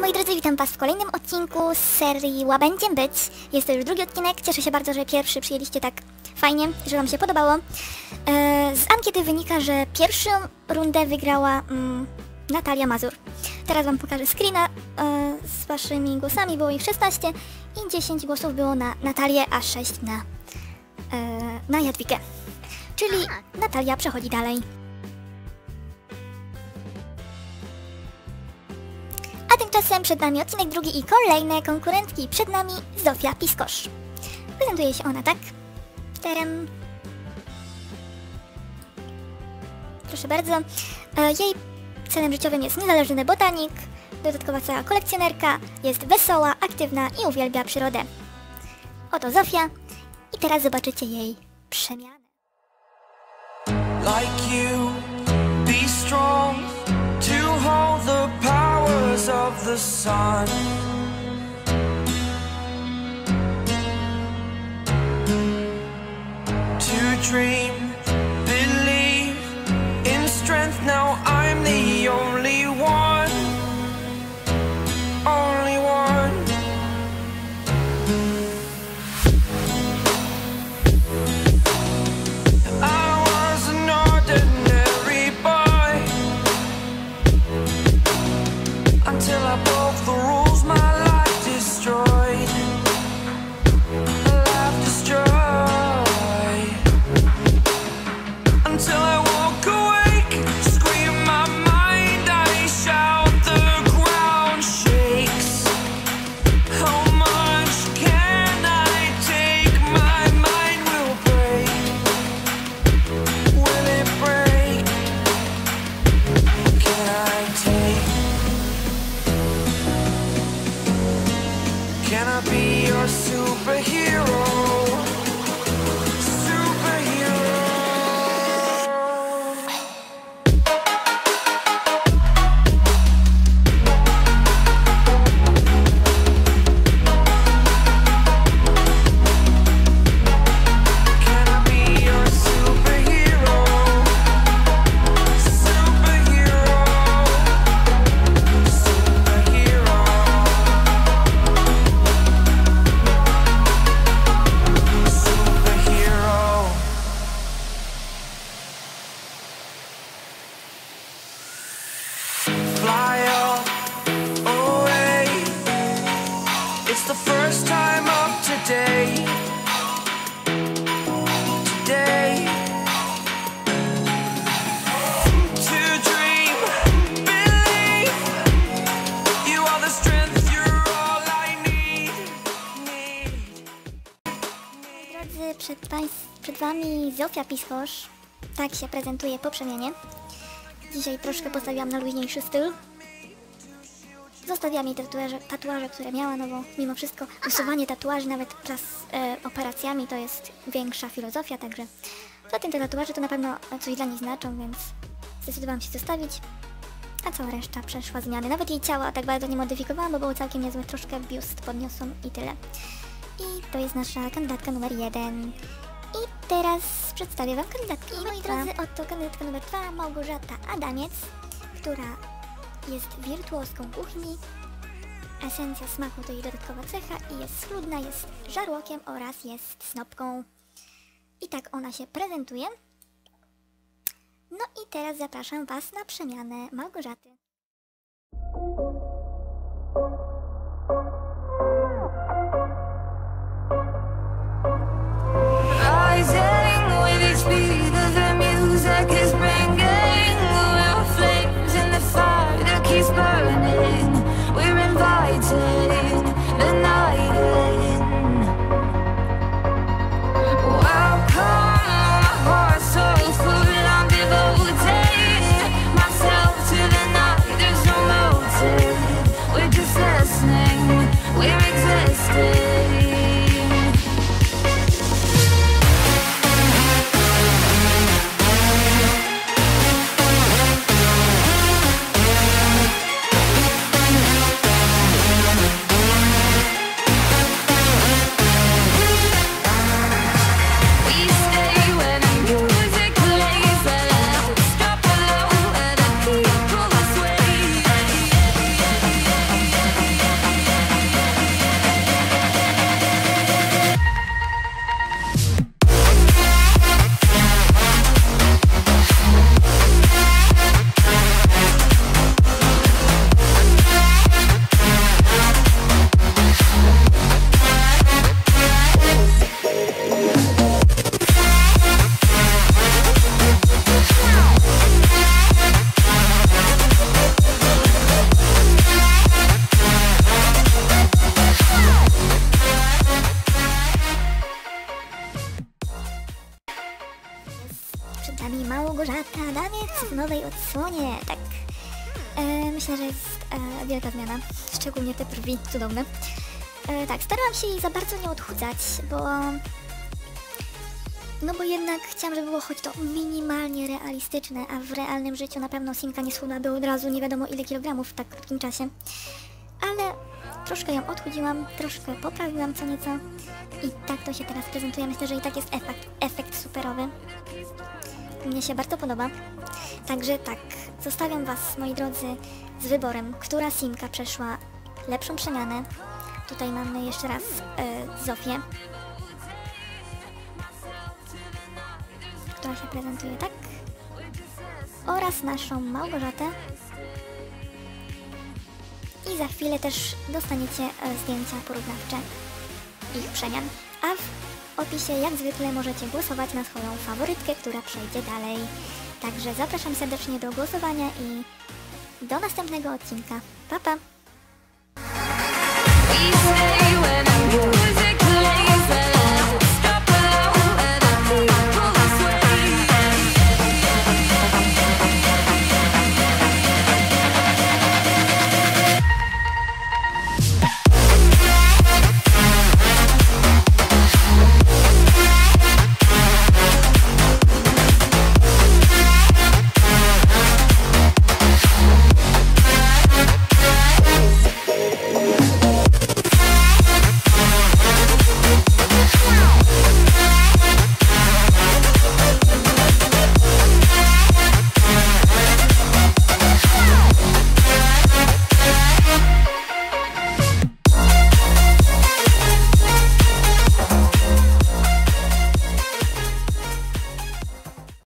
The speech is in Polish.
moi drodzy, witam was w kolejnym odcinku z serii Łabędziem być. Jest to już drugi odcinek, cieszę się bardzo, że pierwszy przyjęliście tak fajnie, że wam się podobało. Z ankiety wynika, że pierwszą rundę wygrała Natalia Mazur. Teraz wam pokażę screena z waszymi głosami, było ich 16 i 10 głosów było na Natalię, a 6 na Jadwigę. Czyli Natalia przechodzi dalej. A tymczasem przed nami odcinek drugi i kolejne konkurentki. Przed nami Zofia Piskosz. Prezentuje się ona tak. Terem. Proszę bardzo. Jej celem życiowym jest niezależny botanik, dodatkowa cecha kolekcjonerka, jest wesoła, aktywna i uwielbia przyrodę. Oto Zofia i teraz zobaczycie jej przemianę. Like you, be strong to hold the powers of the sun. To dream, believe in strength. Now I'm the only one, only one. I was an ordinary boy until I broke the rules. My life destroyed, life destroyed. Until I walk awake, scream my mind, I shout, the ground shakes. How much can I take? My mind will break. Will it break? Can I take? Can I be your superhero? Fly up, away. It's the first time of today. Today. To dream, believe. You are the strength, you're all I need. Moi drodzy, przed wami Zofia Piskosz. Tak się prezentuje po przemianie. Dzisiaj troszkę postawiłam na luźniejszy styl. Zostawiłam jej tatuaże, które miała, no bo mimo wszystko usuwanie tatuaży nawet wraz z operacjami to jest większa filozofia, także za tym te tatuaże to na pewno coś dla niej znaczą, więc zdecydowałam się zostawić, a cała reszta przeszła zmiany. Nawet jej ciała tak bardzo nie modyfikowałam, bo było całkiem niezłe, troszkę biust podniosłam i tyle. I to jest nasza kandydatka numer 1. I teraz przedstawię wam kandydatki. I moi drodzy, oto kandydatka numer 2, Małgorzata Adamiec, która jest wirtuozką kuchni. Esencja smaku to jej dodatkowa cecha i jest schludna, jest żarłokiem oraz jest snopką. I tak ona się prezentuje. No i teraz zapraszam was na przemianę Małgorzaty. Speed of the music is bringing. We're flames in the fire that keeps burning. We're inviting the night in. Welcome, my heart's so full. I'm devoting myself to the night. słonie, tak. Myślę, że jest wielka zmiana, szczególnie te brwi, cudowne. Tak, starałam się jej za bardzo nie odchudzać, bo jednak chciałam, żeby było choć to minimalnie realistyczne, a w realnym życiu na pewno Simka nie schudłaby od razu nie wiadomo ile kilogramów w tak krótkim czasie. Ale troszkę ją odchudziłam, troszkę poprawiłam co nieco i tak to się teraz prezentuje. Myślę, że i tak jest efekt superowy. Mnie się bardzo podoba. Także tak, zostawiam Was, moi drodzy, z wyborem, która Simka przeszła lepszą przemianę. Tutaj mamy jeszcze raz Zofię, która się prezentuje tak, oraz naszą Małgorzatę. I za chwilę też dostaniecie zdjęcia porównawcze ich przemian, a w opisie jak zwykle możecie głosować na swoją faworytkę, która przejdzie dalej. Także zapraszam serdecznie do głosowania i do następnego odcinka. Pa, pa!